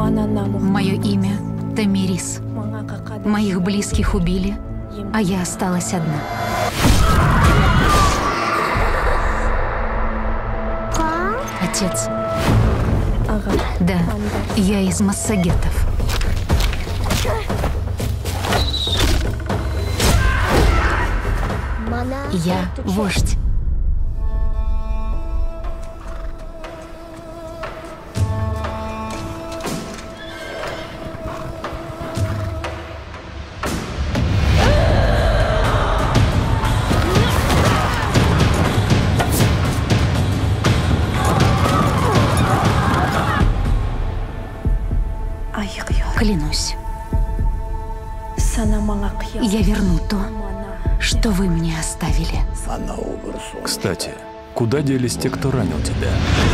Мое имя Тамирис. Моих близких убили, а я осталась одна. Отец. Да, я из массагетов. Я вождь. Клянусь, я верну то, что вы мне оставили. Кстати, куда делись те, кто ранил тебя?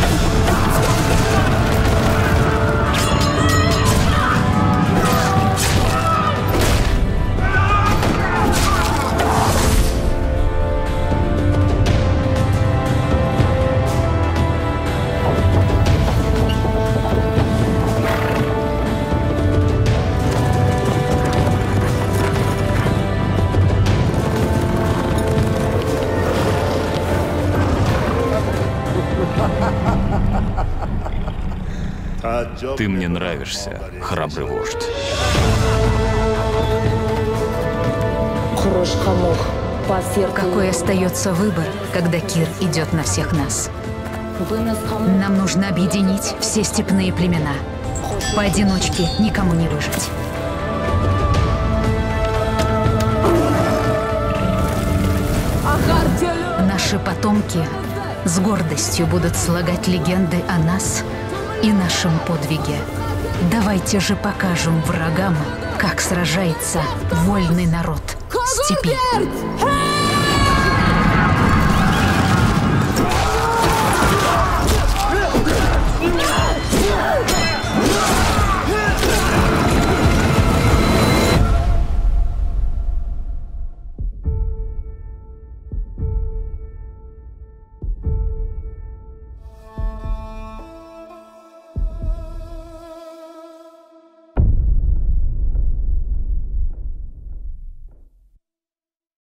Ты мне нравишься, храбрый вождь. Какой остается выбор, когда Кир идет на всех нас? Нам нужно объединить все степные племена. Поодиночке никому не выжить. Наши потомки с гордостью будут слагать легенды о нас и нашем подвиге. Давайте же покажем врагам, как сражается вольный народ степи.